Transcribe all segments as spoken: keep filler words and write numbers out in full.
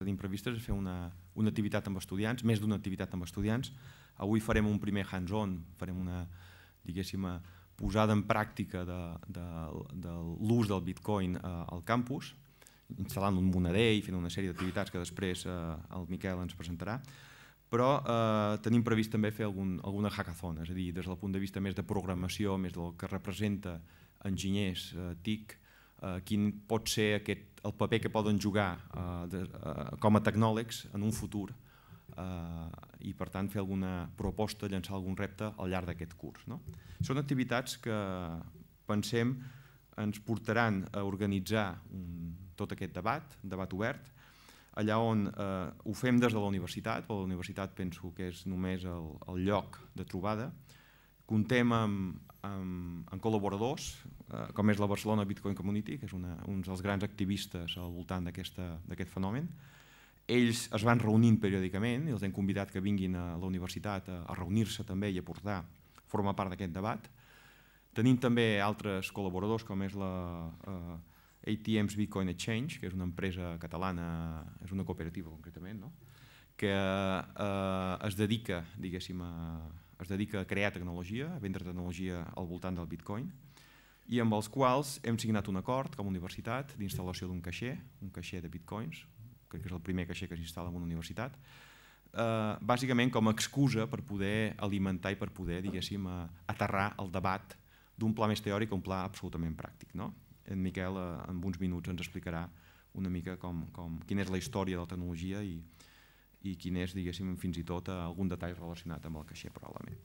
tenim previstes és fer una, una activitat amb estudiants, més d'una activitat amb estudiants. Avui farem un primer hands-on, farem una, diguéssim, posada en pràctica de, de, de l'ús del Bitcoin eh, al campus, instal·lant un monader i fent una sèrie d'activitats que després eh, el Miquel ens presentarà. Però eh, tenim previst també fer algun, alguna hackathon, és a dir, des del punt de vista més de programació, més del que representa enginyers, eh, T I C, eh, quin pot ser aquest, el paper que poden jugar eh, de, eh, com a tecnòlegs en un futur eh, i per tant fer alguna proposta, llançar algun repte al llarg d'aquest curs. No? Són activitats que pensem ens portaran a organitzar un, tot aquest debat, debat obert, allà on eh, ho fem des de la universitat, però la universitat penso que és només el, el lloc de trobada. Contem amb, amb, amb col·laboradors, eh, com és la Barcelona Bitcoin Community, que és una, un dels grans activistes al voltant d'aquest fenomen. Ells es van reunint periòdicament i els hem convidat que vinguin a la universitat a, a reunir-se també i a portar, formar part d'aquest debat. Tenim també altres col·laboradors, com és la eh, A T M's Bitcoin Exchange, que és una empresa catalana, és una cooperativa concretament, no? que eh, es dedica, diguéssim, a, es dedica a crear tecnologia, a vendre tecnologia al voltant del Bitcoin, i amb els quals hem signat un acord com a universitat d'instal·lació d'un caixer, un caixer de Bitcoins, crec que és el primer caixer que s'instal·la en una universitat, eh, bàsicament com a excusa per poder alimentar i per poder, diguéssim, aterrar el debat d'un pla més teòric a un pla absolutament pràctic. No? En Miquel, eh, en uns minuts, ens explicarà una mica com, com, quina és la història de la tecnologia i, i quin és, diguéssim, fins i tot algun detall relacionat amb el caixer, probablement.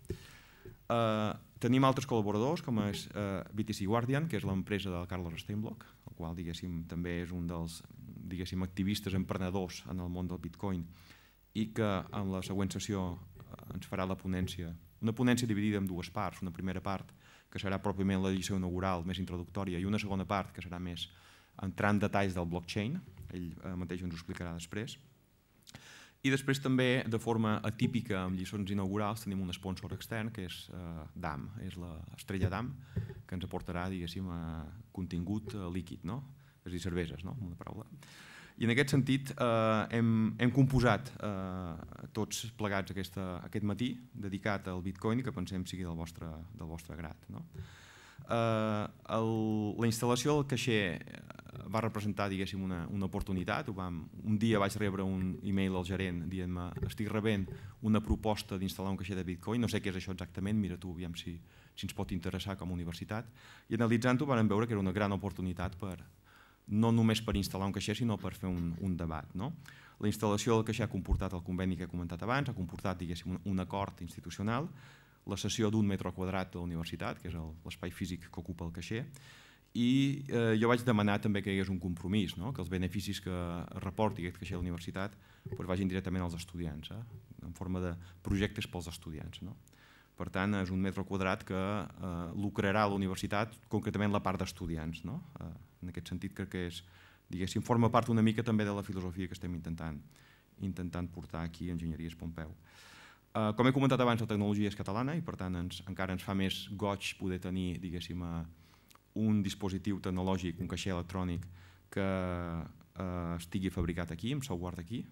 Uh, tenim altres col·laboradors, com és uh, B T C Guardian, que és l'empresa del Carlos Steinblock, el qual, diguéssim, també és un dels, diguéssim, activistes emprenedors en el món del Bitcoin i que en la següent sessió uh, ens farà la ponència, una ponència dividida en dues parts, una primera part que serà pròpiament l'edició inaugural més introductòria i una segona part que serà més entrant en detalls del blockchain, ell uh, mateix ens ho explicarà després. I després també, de forma atípica, amb lliçons inaugurals, tenim un sponsor extern, que és eh, D A M, és l'estrella D A M, que ens aportarà, diguéssim, eh, contingut eh, líquid, no? És a dir, cerveses, no? Una paraula. I en aquest sentit eh, hem, hem composat eh, tots plegats aquesta, aquest matí, dedicat al Bitcoin, que pensem sigui del vostre, del vostre grat. No? Eh, el, la instal·lació del caixer va representar, diguéssim, una, una oportunitat. Ho vam, un dia vaig rebre un e-mail al gerent dient-me estic rebent una proposta d'instal·lar un caixer de Bitcoin, no sé què és això exactament, mira tu, aviam si, si ens pot interessar com a universitat. I analitzant-ho vam veure que era una gran oportunitat per, no només per instal·lar un caixer, sinó per fer un, un debat. No? La instal·lació del caixer ha comportat el conveni que he comentat abans, ha comportat, diguéssim, un, un acord institucional, la cessió d'un metre quadrat de la universitat, que és l'espai físic que ocupa el caixer, i eh, jo vaig demanar també que hi hagués un compromís, no? Que els beneficis que reporti aquest caixer a la universitat pues, vagin directament als estudiants, eh? En forma de projectes pels estudiants. No? Per tant, és un metre quadrat que eh, lucrarà la universitat, concretament la part d'estudiants. No? Eh, en aquest sentit, crec que és, diguéssim, forma part una mica també de la filosofia que estem intentant, intentant portar aquí a Enginyeries Pompeu. Eh, com he comentat abans, la tecnologia és catalana i per tant ens, encara ens fa més goig poder tenir, diguéssim, eh, un dispositiu tecnològic, un caixer electrònic que eh, estigui fabricat aquí, amb software d'aquí,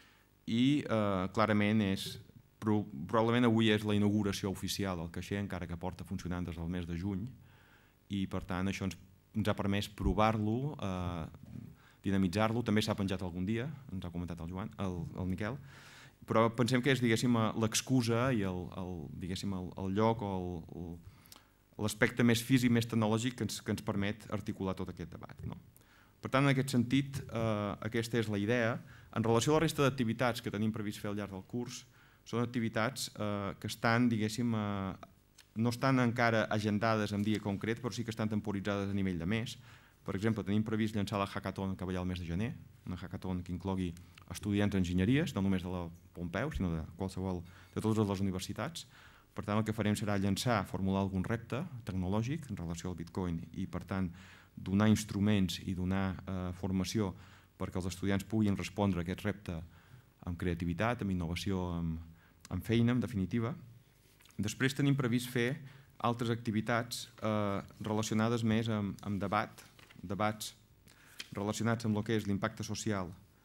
i eh, clarament és, pro, probablement avui és la inauguració oficial del caixer, encara que porta funcionant des del mes de juny, i per tant això ens, ens ha permès provar-lo, eh, dinamitzar-lo, també s'ha penjat algun dia, ens ha comentat el, Joan, el, el Miquel, però pensem que és, diguéssim, l'excusa i el, el, diguéssim, el, el lloc o el, el l'aspecte més físic, més tecnològic que ens, que ens permet articular tot aquest debat. No? Per tant, en aquest sentit, eh, aquesta és la idea. En relació a la resta d'activitats que tenim previst fer al llarg del curs, són activitats eh, que estan, diguéssim, eh, no estan encara agendades en dia concret, però sí que estan temporitzades a nivell de mes. Per exemple, tenim previst llançar la hackathon que va al mes de gener, una hackathon que inclogui estudiants d'enginyeries, no només de la Pompeu, sinó de qualsevol, de totes les universitats. Per tant, el que farem serà llançar, formular algun repte tecnològic en relació al Bitcoin i, per tant, donar instruments i donar eh, formació perquè els estudiants puguin respondre a aquest repte amb creativitat, amb innovació, amb, amb feina, en definitiva. Després tenim previst fer altres activitats eh, relacionades més amb, amb debat, debats relacionats amb el que és l'impacte social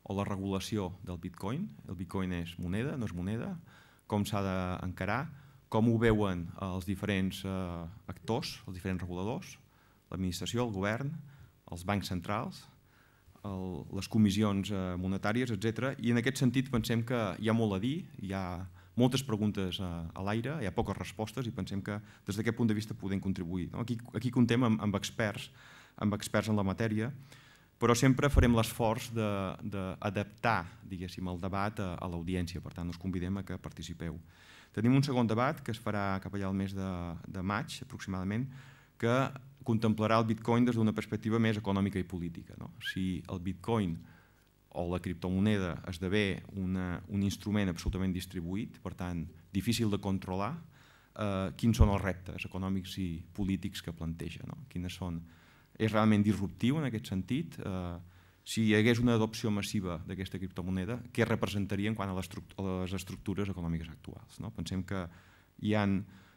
o la regulació del bitcoin. El bitcoin és moneda, no és moneda, com s'ha d'encarar, com ho veuen els diferents actors, els diferents reguladors, l'administració, el govern, els bancs centrals, les comissions monetàries, etcètera. I en aquest sentit pensem que hi ha molt a dir, hi ha moltes preguntes a l'aire, hi ha poques respostes i pensem que des d'aquest punt de vista podem contribuir. Aquí comptem amb experts, amb experts en la matèria, però sempre farem l'esforç d'adaptar, diguéssim, el debat a l'audiència. Per tant, us convidem a que participeu. Tenim un segon debat que es farà cap allà al mes de maig, aproximadament, que contemplarà el bitcoin des d'una perspectiva més econòmica i política. Si el bitcoin o la criptomoneda esdevé un instrument absolutament distribuït, per tant, difícil de controlar, quins són els reptes econòmics i polítics que planteja? Quines són? És realment disruptiu en aquest sentit? Si hi hagués una adopció massiva d'aquesta criptomoneda, què representaria en quant a les estructures econòmiques actuals? Pensem que hi ha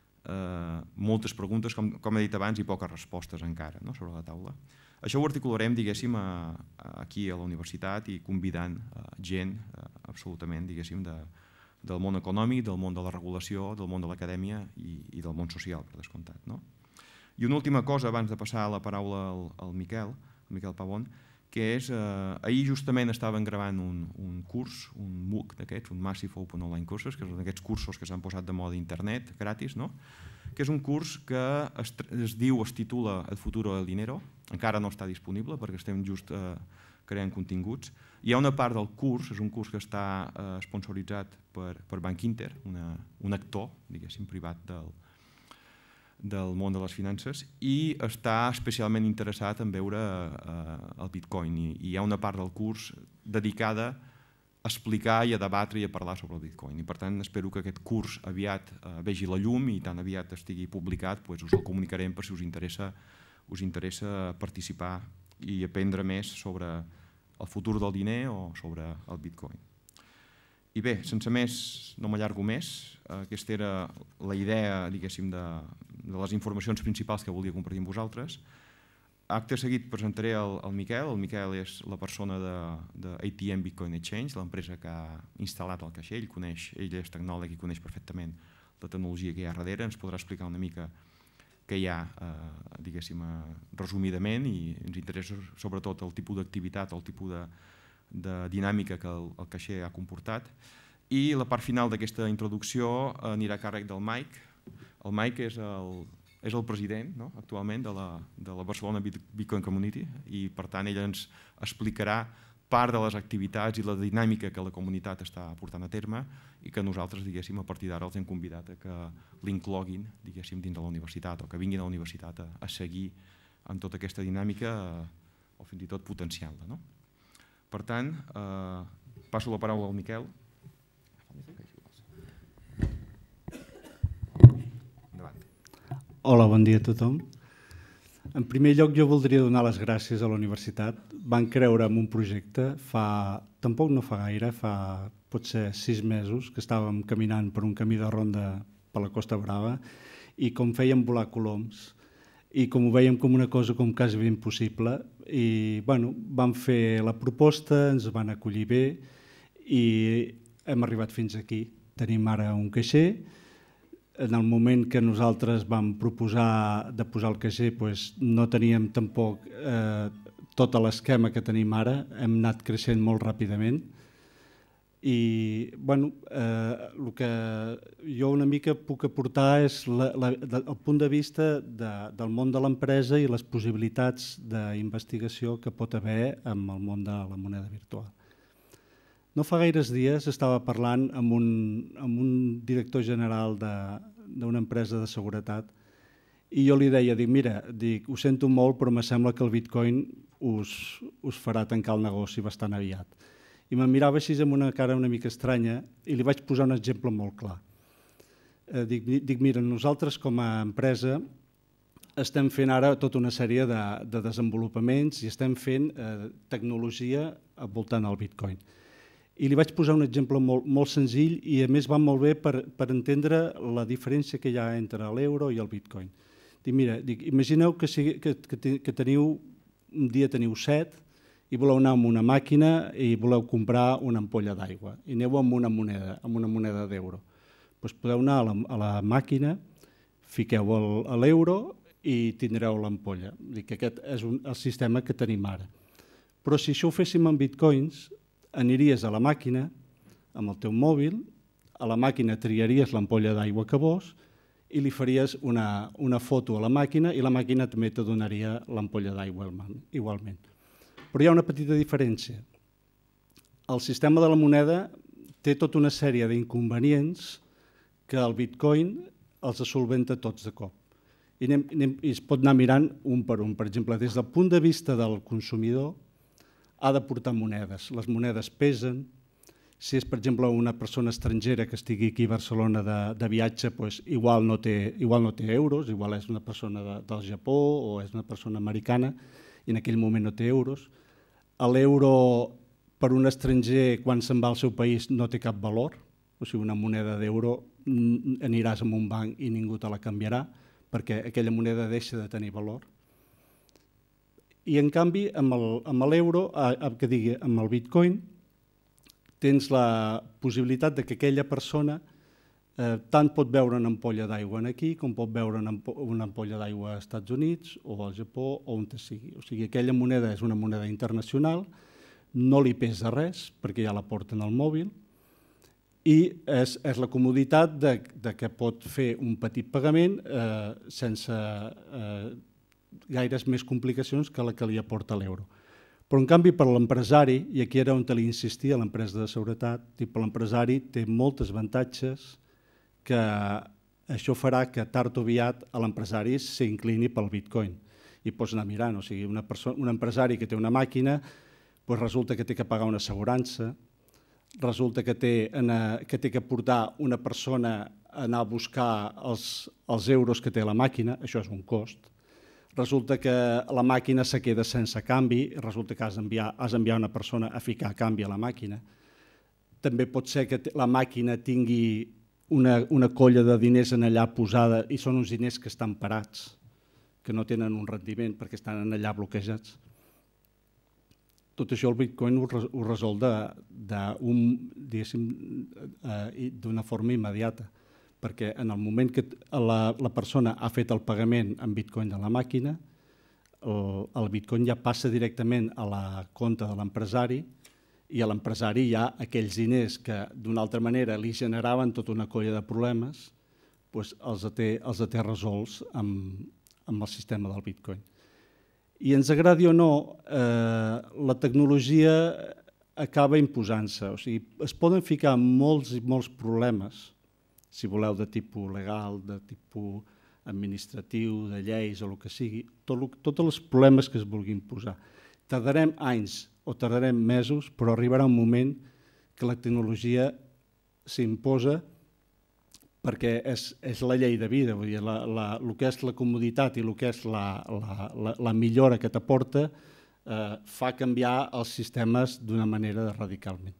moltes preguntes, com he dit abans, i poques respostes encara sobre la taula. Això ho articularem, diguéssim, aquí a la universitat i convidant gent absolutament, diguéssim, del món econòmic, del món de la regulació, del món de l'acadèmia i del món social, per descomptat. I una última cosa, abans de passar la paraula al Miquel, al Miquel Pavón, que és, ahir justament estaven gravant un curs, un MOOC d'aquests, un Massive Open Online Courses, que són aquests cursos que s'han posat de moda a internet, gratis, que és un curs que es diu, es titula El futuro del dinero, encara no està disponible perquè estem just creant continguts. Hi ha una part del curs, és un curs que està sponsoritzat per Bank Inter, un actor, diguéssim, privat del del món de les finances, i està especialment interessat en veure el bitcoin. I hi ha una part del curs dedicada a explicar i a debatre i a parlar sobre el bitcoin. I per tant espero que aquest curs aviat vegi la llum i tan aviat estigui publicat us el comunicarem per si us interessa participar i aprendre més sobre el futur del diner o sobre el bitcoin. I bé, sense més, no m'allargo més, aquesta era la idea, diguéssim, de les informacions principals que volia compartir amb vosaltres. Acte seguit presentaré el Miquel. El Miquel és la persona de A T M Bitcoin Exchange, l'empresa que ha instal·lat el caixer. Ell coneix, ell és tecnòleg i coneix perfectament la tecnologia que hi ha darrere. Ens podrà explicar una mica què hi ha, diguéssim, resumidament, i ens interessa sobretot el tipus d'activitat, el tipus de dinàmica que el caixer ha comportat. I la part final d'aquesta introducció anirà a càrrec del Mike. El Mike és el president actualment de la Barcelona Bitcoin Community i per tant ell ens explicarà part de les activitats i la dinàmica que la comunitat està portant a terme i que nosaltres, diguéssim, a partir d'ara els hem convidat a que l'incloguin, diguéssim, dins de la universitat o que vinguin a la universitat a seguir amb tota aquesta dinàmica o fins i tot potenciant-la. Per tant, passo la paraula al Miquel. Hola, bon dia a tothom. En primer lloc, jo voldria donar les gràcies a la universitat. Van creure en un projecte fa, tampoc no fa gaire, fa potser sis mesos, que estàvem caminant per un camí de ronda per la Costa Brava i com fèiem volar coloms i com ho veiem com una cosa com quasi ben possible i bueno, vam fer la proposta, ens van acollir bé i hem arribat fins aquí. Tenim ara un caixer. En el moment que nosaltres vam proposar de posar el caixer no teníem tampoc tot l'esquema que tenim ara, hem anat creixent molt ràpidament i el que jo una mica puc aportar és el punt de vista del món de l'empresa i les possibilitats d'investigació que pot haver amb el món de la moneda virtual. No fa gaires dies estava parlant amb un director general d'una empresa de seguretat i jo li deia, dic, mira, ho sento molt però me sembla que el bitcoin us farà tancar el negoci bastant aviat. I me'n mirava així amb una cara una mica estranya i li vaig posar un exemple molt clar. Dic, mira, nosaltres com a empresa estem fent ara tota una sèrie de desenvolupaments i estem fent tecnologia al voltant del bitcoin. I li vaig posar un exemple molt senzill i a més va molt bé per entendre la diferència que hi ha entre l'euro i el bitcoin. Dic, mira, imagineu que teniu, un dia teniu set i voleu anar amb una màquina i voleu comprar una ampolla d'aigua i aneu amb una moneda, amb una moneda d'euro. Doncs podeu anar a la, a la màquina, fiqueu l'euro i tindreu l'ampolla. Aquest és un, el sistema que tenim ara. Però si això ho féssim amb bitcoins, aniries a la màquina amb el teu mòbil, a la màquina triaries l'ampolla d'aigua que vols i li faries una, una foto a la màquina i la màquina també te donaria l'ampolla d'aigua igualment. Però hi ha una petita diferència. El sistema de la moneda té tota una sèrie d'inconvenients que el bitcoin els solventa tots de cop. I, anem, anem, I es pot anar mirant un per un. Per exemple, des del punt de vista del consumidor, ha de portar monedes. Les monedes pesen. Si és, per exemple, una persona estrangera que estigui aquí a Barcelona de, de viatge, doncs igual, no té, igual no té euros, igual és una persona de, del Japó o és una persona americana i en aquell moment no té euros. L'euro per un estranger, quan se'n va al seu país, no té cap valor. O sigui, una moneda d'euro aniràs a un banc i ningú te la canviarà perquè aquella moneda deixa de tenir valor. I en canvi, amb l'euro, que digui, amb el bitcoin, tens la possibilitat de que aquella persona eh, tant pot veure una ampolla d'aigua aquí com pot veure una, una ampolla d'aigua als Estats Units o al Japó o on sigui. O sigui, aquella moneda és una moneda internacional, no li pesa res perquè ja la porten al mòbil i és, és la comoditat de, de que pot fer un petit pagament eh, sense eh, gaires més complicacions que la que li aporta l'euro. Però, en canvi, per l'empresari, i aquí era on li insistia l'empresa de seguretat, per l'empresari té molts avantatges que això farà que tard o aviat l'empresari s'inclini pel bitcoin. I pots anar mirant, o sigui, una persona, un empresari que té una màquina, doncs resulta que té que pagar una assegurança, resulta que té, que té que portar una persona a anar a buscar els, els euros que té la màquina, això és un cost. Resulta que la màquina se queda sense canvi, resulta que has d'enviar has d'enviar una persona a ficar canvi a la màquina. També pot ser que la màquina tingui una, una colla de diners en allà posada i són uns diners que estan parats, que no tenen un rendiment perquè estan en allà bloquejats. Tot això el bitcoin ho resol d'una forma immediata, perquè en el moment que la, la persona ha fet el pagament en bitcoin de la màquina, el, el bitcoin ja passa directament a la compte de l'empresari i a l'empresari hi ha aquells diners que d'una altra manera li generaven tota una colla de problemes, doncs els té, els té resolts amb, amb el sistema del bitcoin. I ens agradi o no, eh, la tecnologia acaba imposant-se. O sigui, es poden ficar molts i molts problemes, si voleu, de tipus legal, de tipus administratiu, de lleis o el que sigui, tot, tots els problemes que es vulguin posar. Tardarem anys o tardarem mesos, però arribarà un moment que la tecnologia s'imposa perquè és, és la llei de vida, vull dir, la, la, el que és la comoditat i el que és la, la, la, la millora que t'aporta eh, fa canviar els sistemes d'una manera radicalment.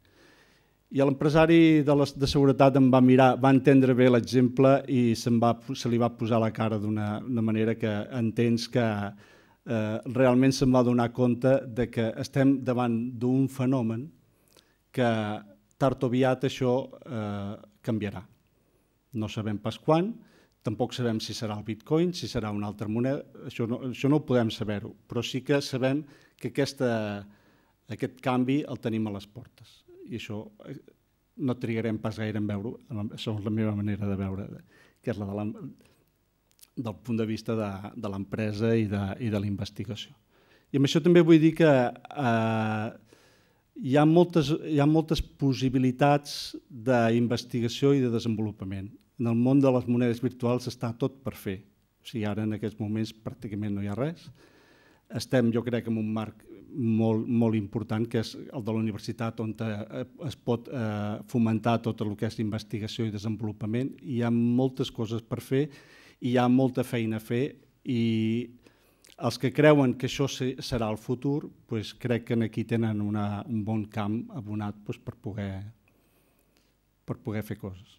I l'empresari de, de seguretat em va mirar, va entendre bé l'exemple i va, se li va posar la cara d'una manera que entens que eh, realment se'n va donar compte de que estem davant d'un fenomen que tard o aviat això eh, canviarà. No sabem pas quan, tampoc sabem si serà el bitcoin, si serà una altra moneda, això no, això no ho podem saber-ho, però sí que sabem que aquesta, aquest canvi el tenim a les portes. I això no trigarem pas gaire en veure-ho, això és la meva manera de veure, que és la de la, del punt de vista de, de l'empresa i de, i de la investigació. I amb això també vull dir que eh, hi ha moltes, hi ha moltes possibilitats d'investigació i de desenvolupament. En el món de les monedes virtuals està tot per fer. O sigui, ara en aquests moments pràcticament no hi ha res. Estem, jo crec, en un marc molt, molt important, que és el de la universitat, on es pot eh, fomentar tot el que és investigació i desenvolupament. Hi ha moltes coses per fer, hi ha molta feina a fer i els que creuen que això serà el futur, doncs crec que aquí tenen una, un bon camp abonat doncs, per, poder, per poder fer coses.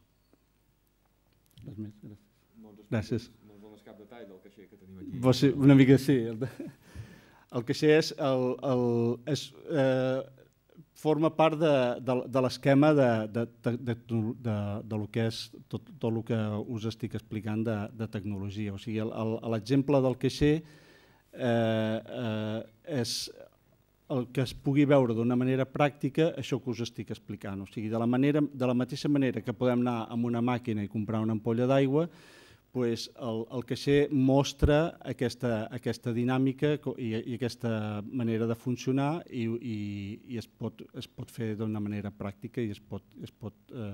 Res més? Gràcies. No ens dones cap detall del caixer que tenim aquí. Vos, una mica sí. El caixer és, el, el, és eh, forma part de, de, de l'esquema de, de, de, de, de, de lo que és tot, tot el que us estic explicant de, de tecnologia. O sigui, l'exemple del caixer eh, eh, és el que es pugui veure d'una manera pràctica això que us estic explicant. O sigui, de la, manera, de la mateixa manera que podem anar amb una màquina i comprar una ampolla d'aigua, pues el, el caixer mostra aquesta, aquesta dinàmica i, i aquesta manera de funcionar i, i, i es, pot, es pot fer d'una manera pràctica i es pot, es pot eh,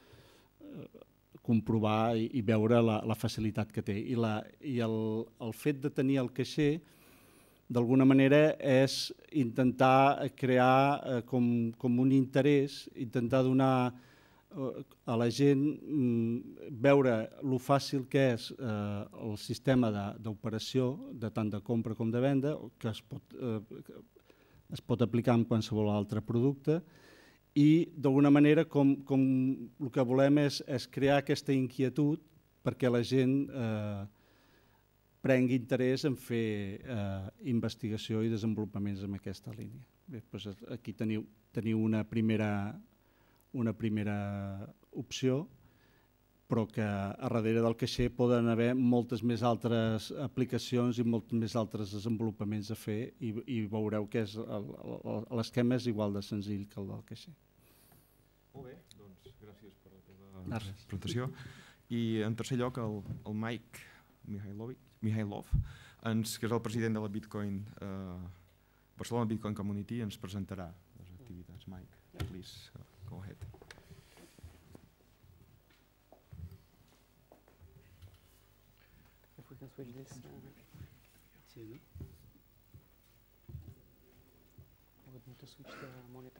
comprovar i, i veure la, la facilitat que té. I, la, i el, el fet de tenir el caixer d'alguna manera és intentar crear eh, com, com un interès, intentar donar a la gent veure lo fàcil que és eh, el sistema d'operació, de, de tant de compra com de venda, que es pot, eh, es pot aplicar en qualsevol altre producte i d'alguna manera com, com el que volem és, és crear aquesta inquietud perquè la gent eh, prengui interès en fer eh, investigació i desenvolupaments en aquesta línia. Bé, doncs aquí teniu, teniu una primera una primera opció, però que a darrere del caixer poden haver moltes més altres aplicacions i molts més altres desenvolupaments a fer i, i veureu que l'esquema és igual de senzill que el del caixer. Molt bé, doncs gràcies per la teva presentació. I en tercer lloc el, el Mike Mihailov, ens, que és el president de la Bitcoin, eh, Barcelona Bitcoin Community, ens presentarà les activitats. Mike, please. Go ahead. If we can switch this. Uh, we would need to switch the monitor.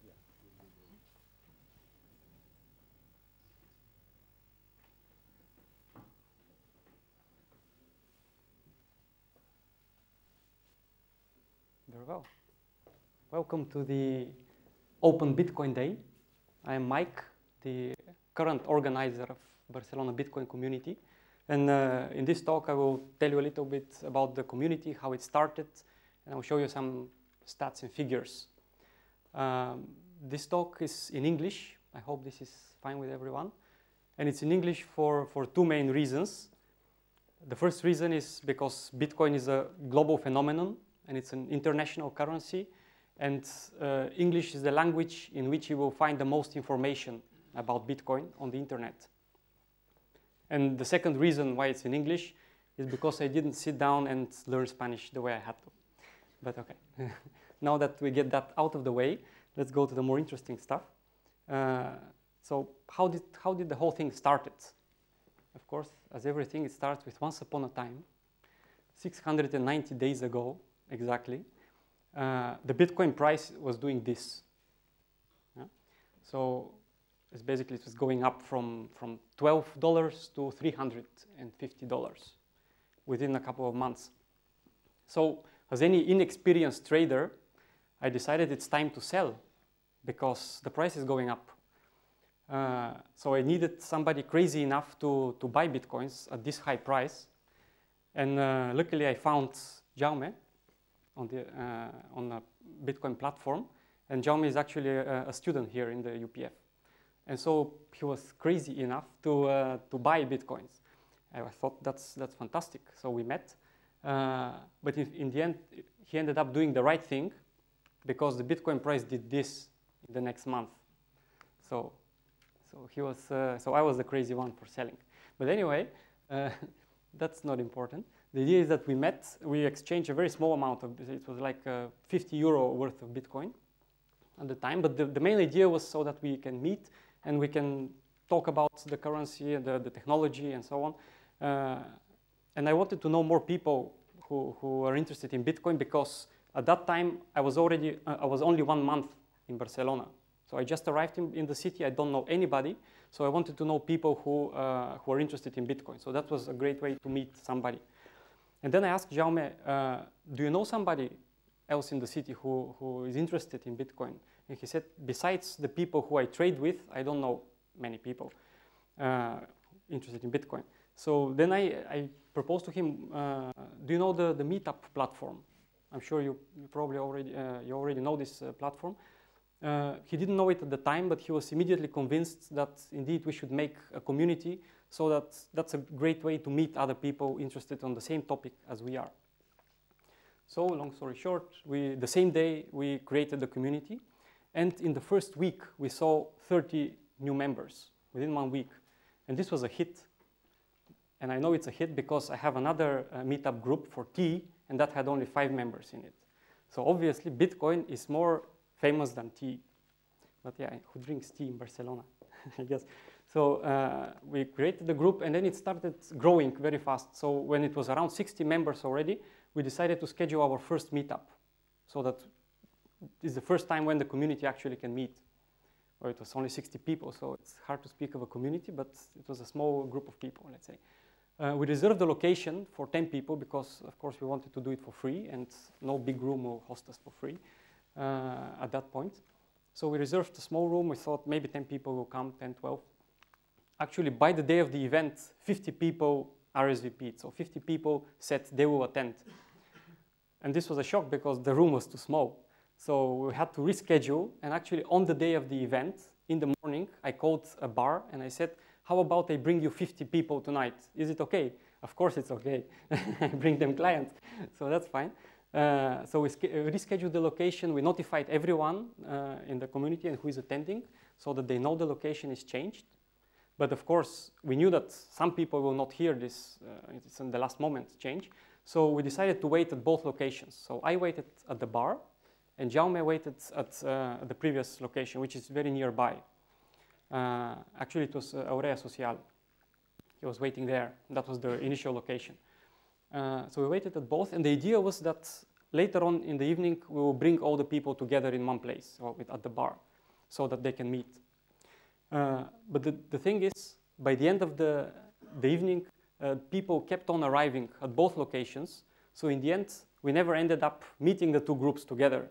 Very well. Welcome to the Open Bitcoin Day. I am Mike, the current organizer of Barcelona Bitcoin Community. And uh, in this talk, I will tell you a little bit about the community, how it started, and I'll show you some stats and figures. Um, this talk is in English. I hope this is fine with everyone. And it's in English for, for two main reasons. The first reason is because Bitcoin is a global phenomenon, and it's an international currency. And uh, English is the language in which you will find the most information about Bitcoin on the internet. And the second reason why it's in English is because I didn't sit down and learn Spanish the way I had to. But okay, now that we get that out of the way, let's go to the more interesting stuff. Uh, so how did, how did the whole thing started? Of course, as everything, it starts with once upon a time, six hundred ninety days ago, exactly. Uh, the Bitcoin price was doing this. Yeah? So it's basically it was going up from, from twelve dollars to three hundred fifty dollars within a couple of months. So as any inexperienced trader, I decided it's time to sell because the price is going up. Uh, so I needed somebody crazy enough to, to buy Bitcoins at this high price. And uh, luckily I found Jaume on the uh, on a Bitcoin platform, and Jaume is actually a, a student here in the U P F, and so he was crazy enough to uh, to buy Bitcoins. And I thought that's that's fantastic. So we met, uh, but in, in the end, he ended up doing the right thing, because the Bitcoin price did this in the next month. So, so he was uh, so I was the crazy one for selling. But anyway, uh, that's not important. The idea is that we met, we exchanged a very small amount of, it was like uh, fifty euro worth of Bitcoin at the time, but the, the main idea was so that we can meet and we can talk about the currency, the, the technology and so on. Uh, and I wanted to know more people who, who are interested in Bitcoin, because at that time I was already, uh, I was only one month in Barcelona. So I just arrived in, in the city, I don't know anybody, so I wanted to know people who, uh, who are interested in Bitcoin. So that was a great way to meet somebody. And then I asked Jaume, uh, do you know somebody else in the city who, who is interested in Bitcoin? And he said, besides the people who I trade with, I don't know many people uh, interested in Bitcoin. So then I, I proposed to him, uh, do you know the, the Meetup platform? I'm sure you, you probably already, uh, you already know this uh, platform. Uh, he didn't know it at the time, but he was immediately convinced that indeed we should make a community, so that that's a great way to meet other people interested on the same topic as we are. So long story short, we, the same day we created the community, and in the first week we saw thirty new members within one week, and this was a hit. And I know it's a hit because I have another uh, meetup group for tea, and that had only five members in it. So obviously Bitcoin is more famous than tea. But yeah, who drinks tea in Barcelona, I guess. So uh, we created the group, and then it started growing very fast. So when it was around sixty members already, we decided to schedule our first meetup, so that it's the first time when the community actually can meet. Well, it was only sixty people, so it's hard to speak of a community, but it was a small group of people, let's say. Uh, we reserved the location for ten people because, of course, we wanted to do it for free, and no big room will host us for free uh, at that point. So we reserved a small room. We thought maybe ten people will come, ten, twelve. Actually, by the day of the event, fifty people R S V P'd. So fifty people said they will attend. And this was a shock because the room was too small. So we had to reschedule. And actually, on the day of the event, in the morning, I called a bar and I said, how about I bring you fifty people tonight? Is it okay? Of course it's okay. I bring them clients. So that's fine. Uh, so we rescheduled the location. We notified everyone uh, in the community and who is attending so that they know the location is changed. But of course, we knew that some people will not hear this. Uh, it's in the last moment change. So we decided to wait at both locations. So I waited at the bar, and Jaume waited at uh, the previous location, which is very nearby. Uh, actually, it was uh, Aurea Social. He was waiting there. That was the initial location. Uh, so we waited at both, and the idea was that later on in the evening, we will bring all the people together in one place, or with, at the bar, so that they can meet. Uh, but the, the thing is, by the end of the, the evening, uh, people kept on arriving at both locations. So in the end, we never ended up meeting the two groups together.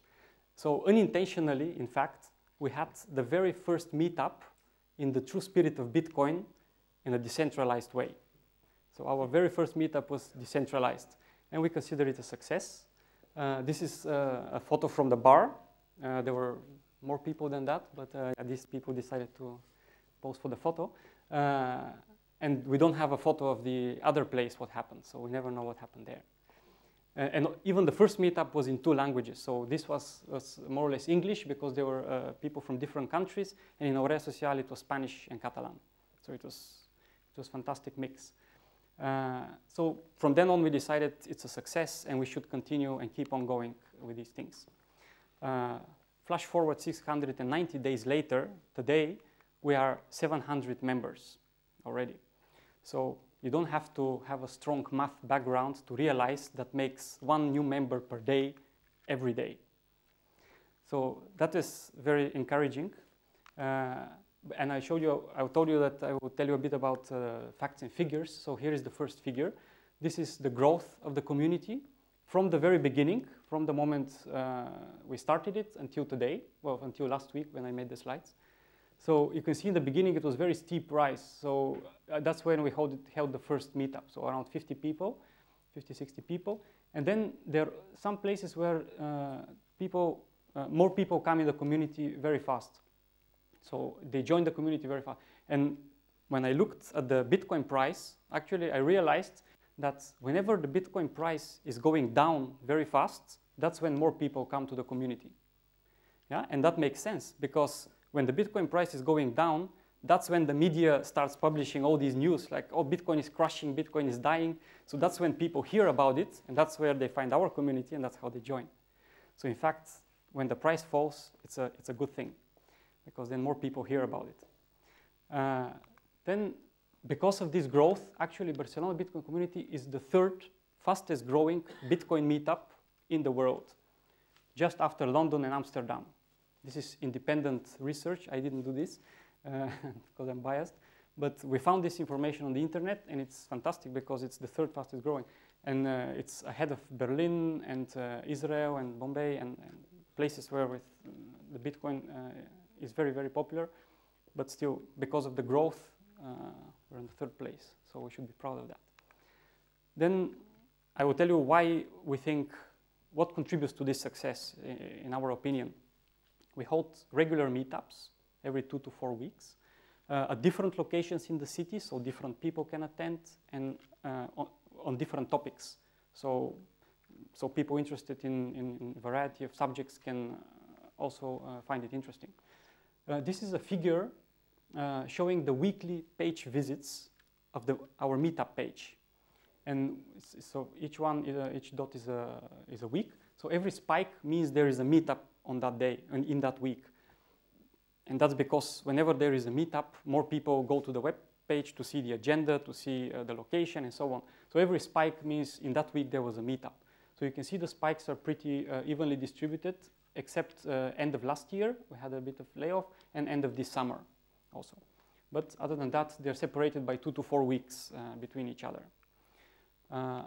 So unintentionally, in fact, we had the very first meetup in the true spirit of Bitcoin in a decentralized way. So our very first meetup was decentralized, and we consider it a success. Uh, this is uh, a photo from the bar. Uh, there were more people than that, but uh, these people decided to pose for the photo. Uh, and we don't have a photo of the other place, what happened, so we never know what happened there. Uh, and even the first meetup was in two languages. So this was, was more or less English because there were uh, people from different countries. And in Aurea Social, it was Spanish and Catalan. So it was, it was a fantastic mix. Uh, so from then on, we decided it's a success and we should continue and keep on going with these things. Uh, flash forward six hundred ninety days later, today, we are seven hundred members already. So you don't have to have a strong math background to realize that makes one new member per day, every day. So that is very encouraging. Uh, and I showed you, I told you that I will tell you a bit about uh, facts and figures. So here is the first figure. This is the growth of the community from the very beginning, from the moment uh, we started it until today, well, until last week when I made the slides. So you can see in the beginning it was very steep rise. So uh, that's when we held, it, held the first meetup. So around fifty people, fifty, sixty people. And then there are some places where uh, people, uh, more people come in the community very fast. So they join the community very fast. And when I looked at the Bitcoin price, actually I realized that whenever the Bitcoin price is going down very fast, that's when more people come to the community. Yeah? And that makes sense because when the Bitcoin price is going down, that's when the media starts publishing all these news like, oh, Bitcoin is crashing, Bitcoin is dying. So that's when people hear about it, and that's where they find our community, and that's how they join. So in fact, when the price falls, it's a, it's a good thing, because then more people hear about it. Uh, then, because of this growth, actually, Barcelona Bitcoin community is the third fastest growing Bitcoin meetup in the world, just after London and Amsterdam. This is independent research. I didn't do this uh, because I'm biased. But we found this information on the internet, and it's fantastic because it's the third fastest growing. And uh, it's ahead of Berlin and uh, Israel and Bombay and, and places where with the Bitcoin uh, is very, very popular. But still, because of the growth, uh, we're in the third place. So we should be proud of that. Then I will tell you why we think what contributes to this success, in, in our opinion? We hold regular meetups every two to four weeks uh, at different locations in the city, so different people can attend, and uh, on, on different topics. So, so people interested in, in, in a variety of subjects can also uh, find it interesting. Uh, this is a figure uh, showing the weekly page visits of the, our meetup page. And so each one, uh, each dot is a, is a week. So every spike means there is a meetup on that day and in that week. And that's because whenever there is a meetup, more people go to the web page to see the agenda, to see uh, the location, and so on. So every spike means in that week there was a meetup. So you can see the spikes are pretty uh, evenly distributed, except uh, end of last year, we had a bit of layoff, and end of this summer also. But other than that, they're separated by two to four weeks uh, between each other. Uh,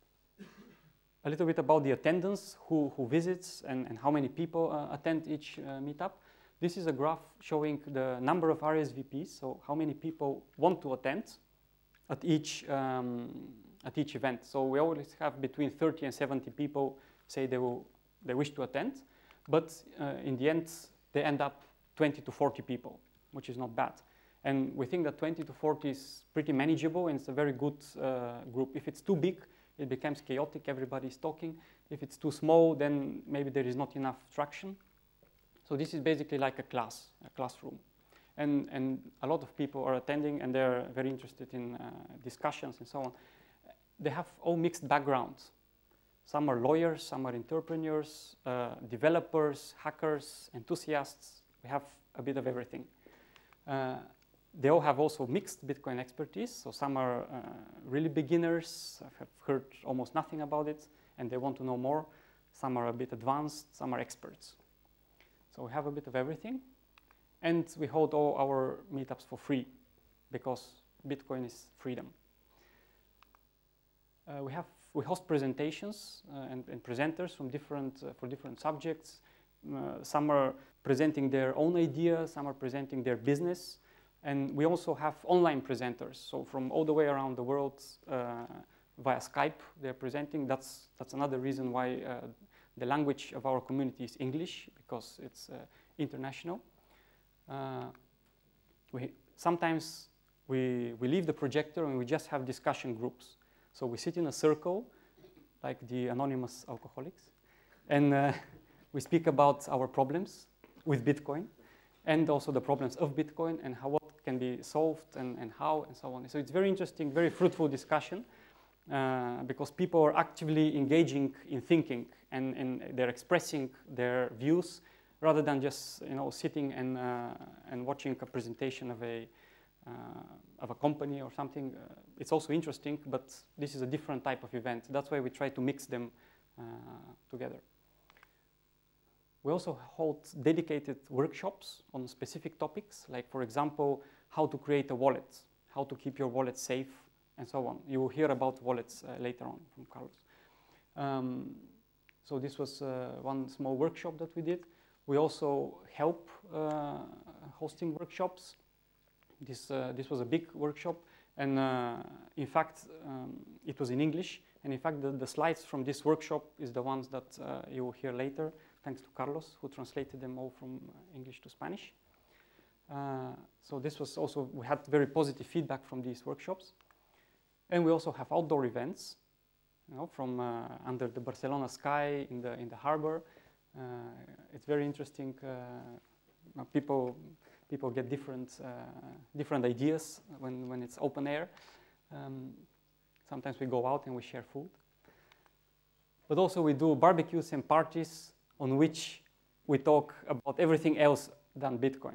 a little bit about the attendance, who, who visits, and, and how many people uh, attend each uh, meetup. This is a graph showing the number of R S V Ps, so how many people want to attend at each, um, at each event. So we always have between thirty and seventy people say they, will, they wish to attend, but uh, in the end, they end up twenty to forty people, which is not bad. And we think that twenty to forty is pretty manageable, and it's a very good uh, group. If it's too big, it becomes chaotic, everybody's talking. If it's too small, then maybe there is not enough traction. So this is basically like a class, a classroom. And, and a lot of people are attending, and they're very interested in uh, discussions and so on. They have all mixed backgrounds. Some are lawyers, some are entrepreneurs, uh, developers, hackers, enthusiasts. We have a bit of everything. Uh, They all have also mixed Bitcoin expertise. So some are uh, really beginners, have heard almost nothing about it, and they want to know more. Some are a bit advanced, some are experts. So we have a bit of everything. And we hold all our meetups for free, because Bitcoin is freedom. Uh, we, have, we host presentations uh, and, and presenters from different, uh, for different subjects. Uh, some are presenting their own ideas, some are presenting their business. And we also have online presenters. So from all the way around the world uh, via Skype, they're presenting. That's, that's another reason why uh, the language of our community is English, because it's uh, international. Uh, we, sometimes we, we leave the projector and we just have discussion groups. So we sit in a circle, like the anonymous alcoholics, and uh, we speak about our problems with Bitcoin, and also the problems of Bitcoin, and how what can be solved, and, and how, and so on. So it's very interesting, very fruitful discussion, uh, because people are actively engaging in thinking, and, and they're expressing their views, rather than just, you know, sitting and, uh, and watching a presentation of a, uh, of a company or something. Uh, it's also interesting, but this is a different type of event. That's why we try to mix them uh, together. We also hold dedicated workshops on specific topics, like, for example, how to create a wallet, how to keep your wallet safe, and so on. You will hear about wallets uh, later on from Carlos. Um, so this was uh, one small workshop that we did. We also help uh, hosting workshops. This, uh, this was a big workshop, and uh, in fact, um, it was in English. And in fact, the, the slides from this workshop is the ones that uh, you will hear later, thanks to Carlos, who translated them all from English to Spanish. Uh, so this was also, we had very positive feedback from these workshops. And we also have outdoor events, you know, from uh, under the Barcelona sky in the, in the harbor. Uh, it's very interesting. Uh, people, people get different, uh, different ideas when, when it's open air. Um, sometimes we go out and we share food. But also we do barbecues and parties on which we talk about everything else than Bitcoin,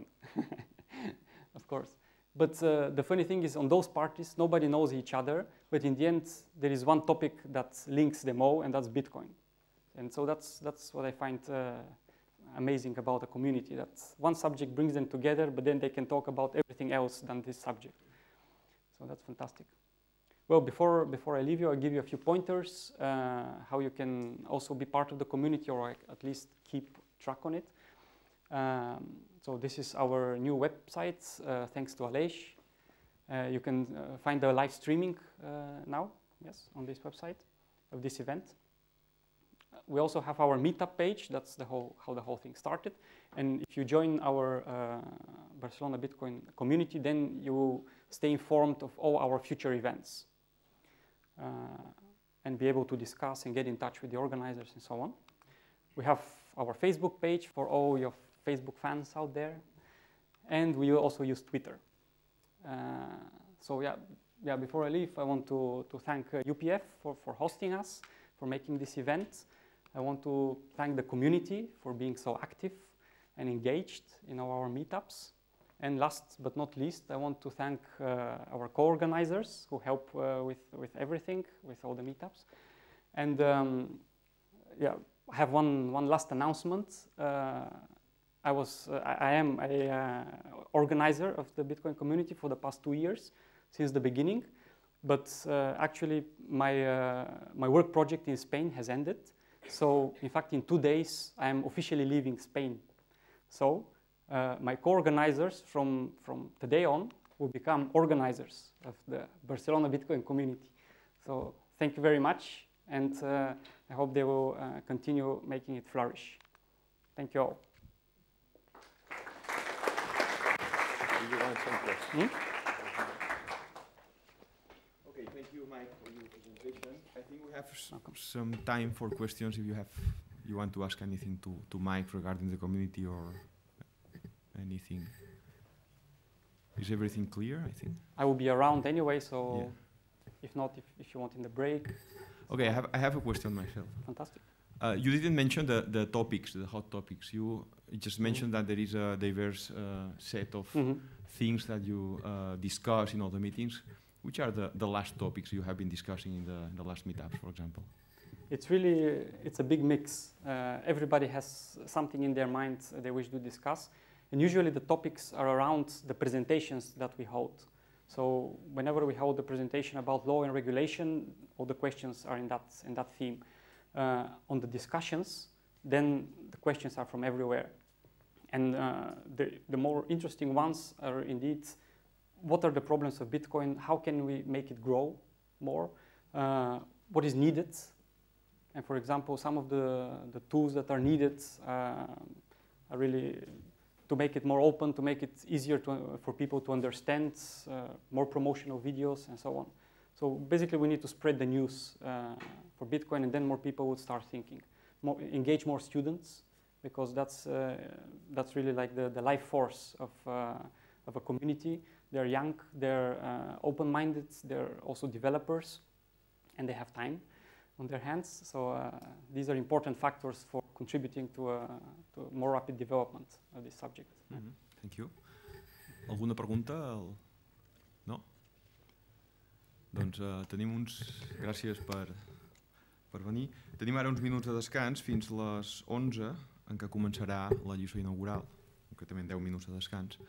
of course. But uh, the funny thing is, on those parties, nobody knows each other, but in the end, there is one topic that links them all, and that's Bitcoin. And so that's, that's what I find uh, amazing about the community, that one subject brings them together, but then they can talk about everything else than this subject. So that's fantastic. Well, before, before I leave you, I'll give you a few pointers, uh, how you can also be part of the community, or at least keep track on it. Um, so this is our new website, uh, thanks to Aleix. Uh, you can uh, find the live streaming uh, now, yes, on this website of this event. we also have our meetup page. That's the whole, how the whole thing started. And if you join our uh, Barcelona Bitcoin community, then you will stay informed of all our future events uh, and be able to discuss and get in touch with the organizers and so on. We have our Facebook page for all your Facebook fans out there. And we also use Twitter. Uh, so yeah, yeah, before I leave, I want to, to thank uh, U P F for, for hosting us, for making this event. I want to thank the community for being so active and engaged in all our meetups. And last but not least, I want to thank uh, our co-organizers who help uh, with, with everything, with all the meetups. And um, yeah, I have one, one last announcement. Uh, I, was, uh, I am an uh, organizer of the Bitcoin community for the past two years, since the beginning. But uh, actually, my, uh, my work project in Spain has ended. So, in fact, in two days, I am officially leaving Spain. So, uh, my co-organizers from, from today on will become organizers of the Barcelona Bitcoin community. So, thank you very much, and uh, I hope they will uh, continue making it flourish. Thank you all. Hmm? Okay, thank you, Mike, for your presentation. I think we have some time for questions if you have, you want to ask anything to, to Mike regarding the community or anything. Is everything clear, I think? I will be around anyway, so yeah. if not, if, if you want in the break. Okay, I have, I have a question myself. Fantastic. Uh, you didn't mention the, the topics, the hot topics. You just mentioned mm-hmm. that there is a diverse uh, set of mm-hmm. things that you uh, discuss in all the meetings. Which are the, the last topics you have been discussing in the, in the last meetups, for example? It's really, it's a big mix. Uh, everybody has something in their mind they wish to discuss. And usually the topics are around the presentations that we hold. So whenever we hold a presentation about law and regulation, all the questions are in that, in that theme. Uh, on the discussions, then the questions are from everywhere. And uh, the, the more interesting ones are indeed, what are the problems of Bitcoin? How can we make it grow more? Uh, what is needed? And for example, some of the, the tools that are needed uh, are really to make it more open, to make it easier to, uh, for people to understand, uh, more promotional videos and so on. So basically we need to spread the news uh, for Bitcoin, and then more people would start thinking. More, engage more students, because that's, uh, that's really like the, the life force of, uh, of a community. They're young, they're uh, open-minded, they're also developers, and they have time on their hands. So uh, these are important factors for contributing to a, to a more rapid development of this subject. Mm-hmm. Thank you. Alguna pregunta? No? Doncs uh, tenim uns... Gràcies per, per venir. Tenim ara uns minuts de descans fins les onze, en què començarà la lliçó inaugural, concretament deu minuts de descans.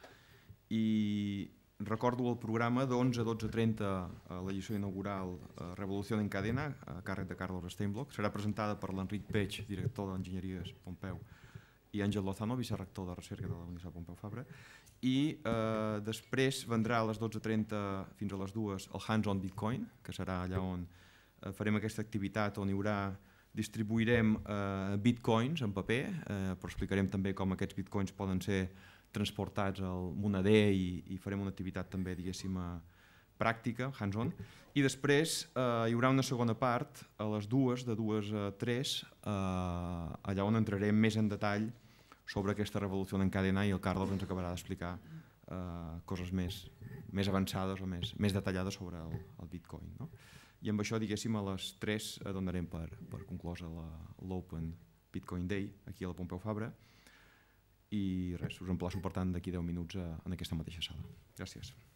I recordo el programa d'onze a dotze trenta, a la lliçó inaugural Revolució en Cadena, a càrrec de Carlos Steinblock. Serà presentada per l'Enric Peix, director d'Enginyeries Pompeu, i Àngel Lozano, vicerector de recerca de la Universitat Pompeu Fabra. I eh, després vendrà a les dotze trenta fins a les dues el Hands on Bitcoin, que serà allà on eh, farem aquesta activitat on hi haurà, distribuirem eh, bitcoins en paper, eh, però explicarem també com aquests bitcoins poden ser transportats al moneder i, i farem una activitat també, diguéssim, pràctica, hands-on. I després eh, hi haurà una segona part a les dues, de dues a tres, eh, allà on entrarem més en detall sobre aquesta revolució en cadena i el Carlos ens acabarà d'explicar eh, coses més, més avançades o més, més detallades sobre el, el Bitcoin. No? I amb això, diguéssim, a les tres donarem per, per conclosa l'Open Bitcoin Day aquí a la Pompeu Fabra. I res, us emplaço per tant d'aquí deu minuts en aquesta mateixa sala. Gràcies.